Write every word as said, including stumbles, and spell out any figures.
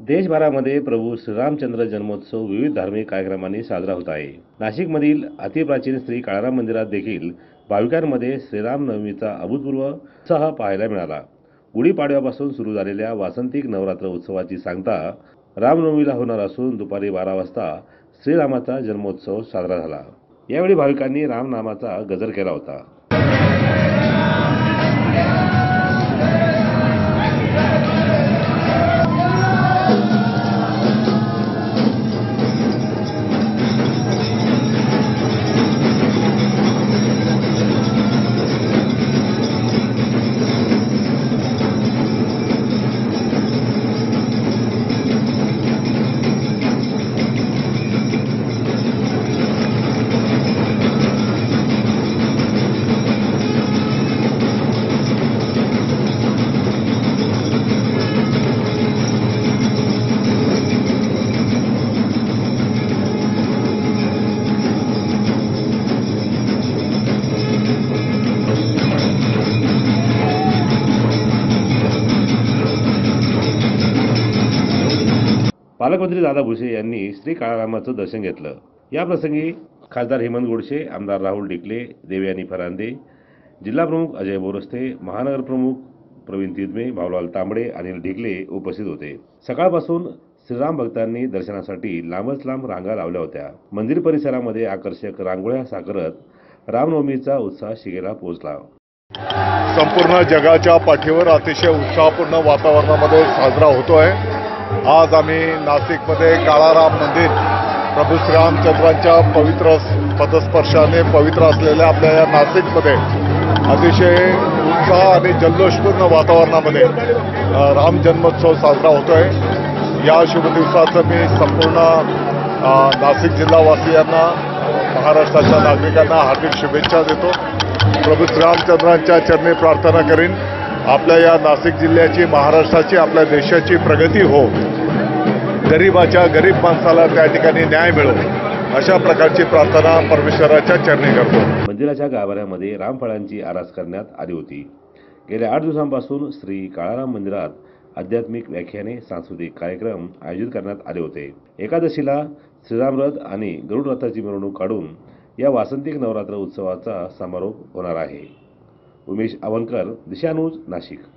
देशभरामध्ये प्रभू श्रीरामचंद्र जन्मोत्सव विविध धार्मिक कार्यक्रमांनी साजरा होत आहे। नाशिकमधील अतिप्राचीन श्री काळाराम मंदिरात देखील भाविकांमध्ये श्रीरामनवमीचा अभूतपूर्व उत्साह पाहायला मिळाला। गुढीपाडव्यापासून सुरू झालेल्या वासंतिक नवरात्र उत्सवाची सांगता रामनवमीला होणार असून दुपारी बारा वाजता श्रीरामाचा जन्मोत्सव साजरा झाला। यावेळी भाविकांनी रामनामाचा गजर केला होता। पालकमंत्री दादा भुसे यांनी श्री काळारामाचं दर्शन घेतलं। या प्रसंगी खासदार हेमंत गोडसे, आमदार राहुल डिकले, देवयानी फरांदे, जिल्हा प्रमुख अजय बोरस्ते, महानगर प्रमुख प्रवीण तिदमे, भाऊलाल तांबडे, अनिल ढिकले उपस्थित होते। सकाळपासून श्रीराम भक्तांनी दर्शनासाठी लांबच लांब रांगा लावल्या होत्या। मंदिर परिसरामध्ये आकर्षक रांगोळ्या साकारत रामनवमीचा उत्साह शिगेला पोहोचला। संपूर्ण जगाच्या पाठीवर अतिशय उत्साहपूर्ण वातावरणामध्ये साजरा होतोय। आज आम्ही नाशिकमध्ये काळाराम मंदिर प्रभू श्रीरामचंद्रांच्या पवित्र पदस्पर्शाने पवित्र असलेल्या आपल्या या नाशिकमध्ये अतिशय उत्साह आणि जल्लोषपूर्ण वातावरणामध्ये राम जन्मोत्सव साजरा होतोय। या शुभ दिवसाचं मी संपूर्ण नाशिक जिल्हावासियांना, महाराष्ट्राच्या नागरिकांना हार्दिक शुभेच्छा देतो। प्रभू श्रीरामचंद्रांच्या चरणी प्रार्थना करीन आपल्या या नाशिक जिल्ह्याची, महाराष्ट्राची, आपल्या देशाची प्रगती हो, गरीबाच्या गरीब माणसाला त्या ठिकाणी न्याय मिळो, अशा प्रकारची प्रार्थना परमेश्वराच्या चरणी करतो। मंदिराच्या गाभाऱ्यामध्ये रामफळांची आरास करण्यात आली होती। गेल्या आठ दिवसांपासून श्री काळाराम मंदिरात आध्यात्मिक व्याख्याने, सांस्कृतिक कार्यक्रम आयोजित करण्यात आले होते। एकादशीला श्रीराम रथ आणि गरुड रथाची मिरवणूक काढून या वासंतिक नवरात्र उत्सवाचा समारोप होणार आहे। उमेश आवनकर, दिशा न्यूज, नाशिक।